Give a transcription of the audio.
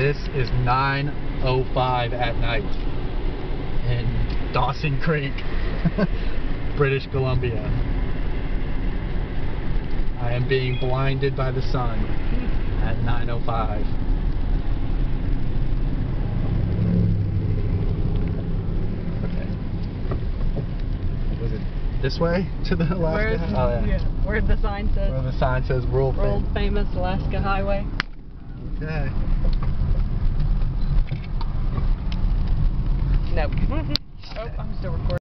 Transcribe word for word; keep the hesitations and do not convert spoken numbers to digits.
This is nine oh five at night in Dawson Creek, British Columbia. I am being blinded by the sun at nine oh five. Okay. Was it this way to the Alaska? Where's, Oh, yeah. yeah. Where the sign says. Where the sign says world, world famous Alaska Highway. Okay. Nope. Oh, I'm still recording.